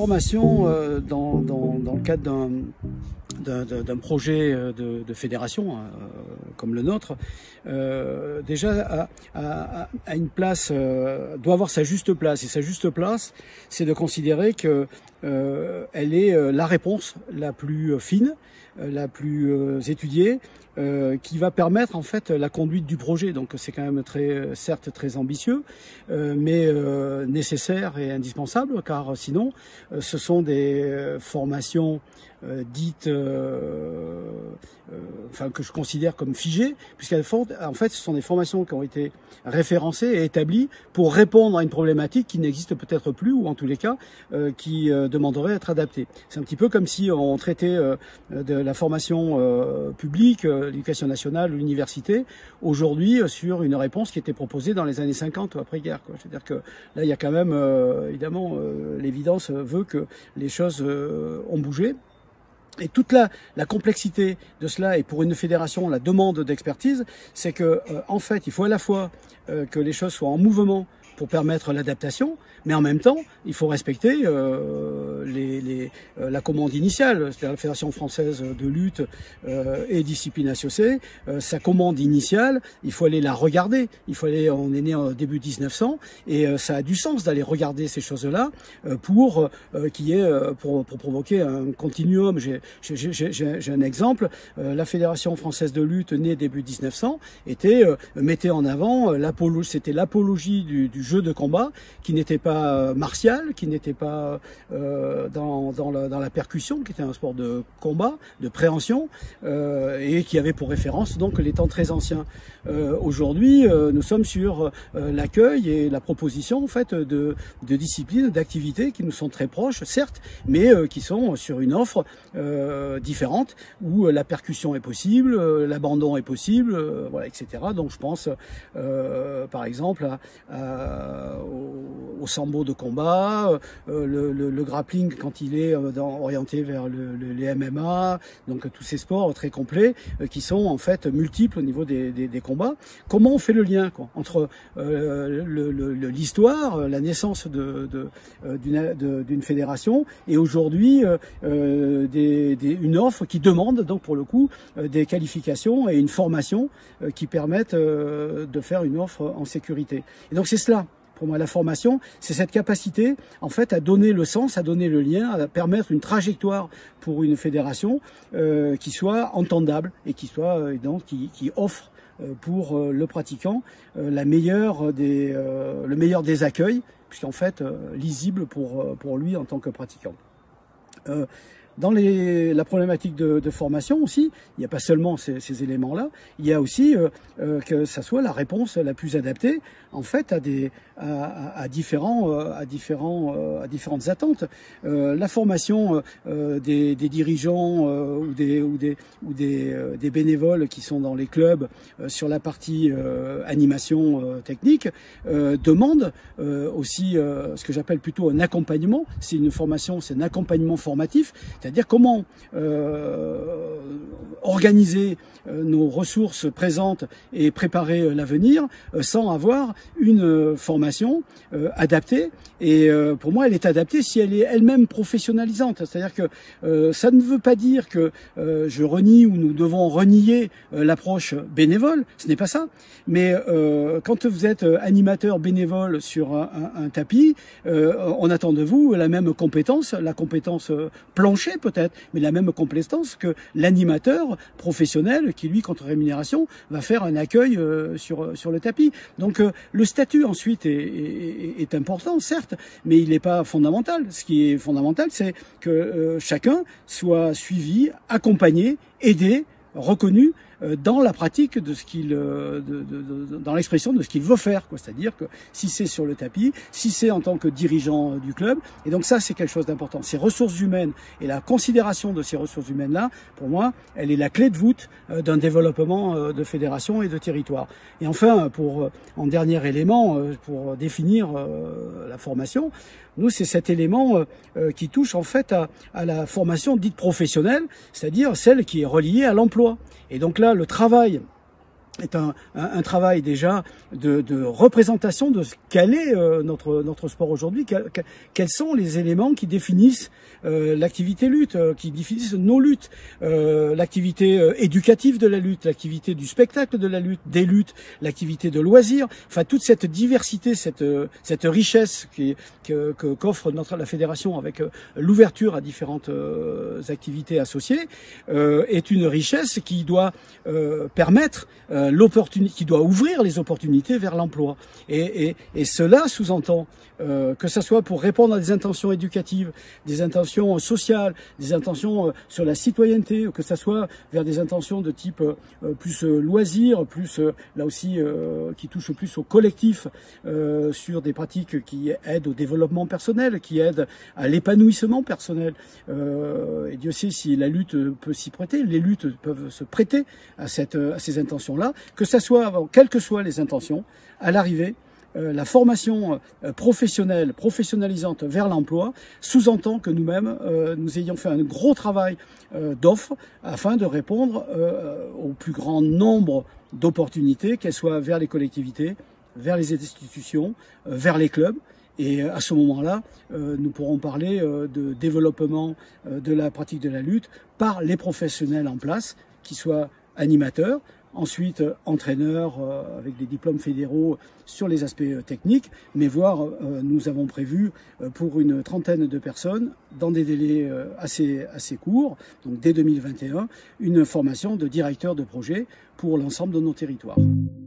formation dans le cadre d'un projet de fédération comme le nôtre, déjà a une place, doit avoir sa juste place. Et sa juste place, c'est de considérer que elle est la réponse la plus fine, la plus étudiée, qui va permettre en fait la conduite du projet. Donc c'est quand même certes très ambitieux, mais nécessaire et indispensable, car sinon ce sont des formations dites, enfin que je considère comme figées, puisqu'en fait ce sont des formations qui ont été référencées et établies pour répondre à une problématique qui n'existe peut-être plus, ou en tous les cas qui demanderait à être adaptée. C'est un petit peu comme si on traitait de la formation publique, l'éducation nationale, l'université, aujourd'hui sur une réponse qui était proposée dans les années 50 ou après-guerre. C'est-à-dire que là, il y a quand même, évidemment, l'évidence veut que les choses ont bougé. Et toute la complexité de cela, et pour une fédération, la demande d'expertise, c'est que en fait, il faut à la fois que les choses soient en mouvement pour permettre l'adaptation, mais en même temps, il faut respecter la commande initiale, c'est-à-dire la Fédération française de lutte et discipline associée. Sa commande initiale, il faut aller la regarder. On est né en début 1900, et ça a du sens d'aller regarder ces choses-là pour provoquer un continuum. J'ai un exemple. La Fédération française de lutte, née début 1900, mettait en avant l'apologie du jeu de combat, qui n'était pas martial, qui n'était pas dans la percussion, qui était un sport de combat, de préhension, et qui avait pour référence donc les temps très anciens. Aujourd'hui, nous sommes sur l'accueil et la proposition en fait de disciplines, d'activités qui nous sont très proches, certes, mais qui sont sur une offre différente, où la percussion est possible, l'abandon est possible, voilà, etc. Donc je pense par exemple au sambo de combat, le grappling quand il est orienté vers les MMA, donc tous ces sports très complets qui sont en fait multiples au niveau des combats. Comment on fait le lien entre l'histoire, la naissance d'une fédération, et aujourd'hui une offre qui demande donc pour le coup des qualifications et une formation qui permettent de faire une offre en sécurité. Et donc c'est cela. Pour moi, la formation, c'est cette capacité, en fait, à donner le sens, à donner le lien, à permettre une trajectoire pour une fédération qui soit entendable et qui offre pour le pratiquant le meilleur des accueils, puisqu'en fait, lisible pour lui en tant que pratiquant. Dans la problématique de formation aussi, il n'y a pas seulement ces éléments-là, il y a aussi que ça soit la réponse la plus adaptée en fait à différentes attentes. La formation des dirigeants ou des bénévoles qui sont dans les clubs sur la partie animation technique demande aussi ce que j'appelle plutôt un accompagnement. C'est une formation, c'est un accompagnement formatif. C'est-à-dire comment organiser nos ressources présentes et préparer l'avenir sans avoir une formation adaptée. Et pour moi, elle est adaptée si elle est elle-même professionnalisante. C'est-à-dire que ça ne veut pas dire que je renie ou nous devons renier l'approche bénévole. Ce n'est pas ça. Mais quand vous êtes animateur bénévole sur un tapis, on attend de vous la même compétence, la compétence plancher peut-être, mais la même compétence que l'animateur professionnel qui, lui, contre rémunération, va faire un accueil sur le tapis. Donc le statut ensuite est important, certes, mais il n'est pas fondamental. Ce qui est fondamental, c'est que chacun soit suivi, accompagné, aidé, reconnu dans la pratique de ce qu'il, dans l'expression de ce qu'il veut faire, quoi. C'est-à-dire que si c'est sur le tapis, si c'est en tant que dirigeant du club, et donc ça c'est quelque chose d'important. Ces ressources humaines et la considération de ces ressources humaines-là, pour moi, elle est la clé de voûte d'un développement de fédération et de territoire. Et enfin, en dernier élément, pour définir la formation, nous, c'est cet élément qui touche en fait à la formation dite professionnelle, c'est-à-dire celle qui est reliée à l'emploi. Et donc là, le travail est un travail déjà de représentation de ce qu'est notre sport aujourd'hui, quels sont les éléments qui définissent l'activité lutte, qui définissent nos luttes, l'activité éducative de la lutte, l'activité du spectacle de la lutte, des luttes, l'activité de loisirs, enfin toute cette diversité, cette richesse qu'offre la fédération avec l'ouverture à différentes activités associées, est une richesse qui doit permettre qui doit ouvrir les opportunités vers l'emploi. Et cela sous-entend que ça soit pour répondre à des intentions éducatives, des intentions sociales, des intentions sur la citoyenneté, ou que ça soit vers des intentions de type plus loisir, plus là aussi qui touchent plus au collectif, sur des pratiques qui aident au développement personnel, qui aident à l'épanouissement personnel. Et Dieu sait si la lutte peut s'y prêter, les luttes peuvent se prêter à ces intentions-là, que ça soit, quelles que soient les intentions, à l'arrivée, la formation professionnelle, professionnalisante vers l'emploi sous-entend que nous-mêmes, nous ayons fait un gros travail d'offres afin de répondre au plus grand nombre d'opportunités, qu'elles soient vers les collectivités, vers les institutions, vers les clubs. Et à ce moment-là, nous pourrons parler de développement de la pratique de la lutte par les professionnels en place, qui soient animateurs, ensuite entraîneurs avec des diplômes fédéraux sur les aspects techniques, mais voire nous avons prévu pour une trentaine de personnes, dans des délais assez courts, donc dès 2021, une formation de directeur de projet pour l'ensemble de nos territoires.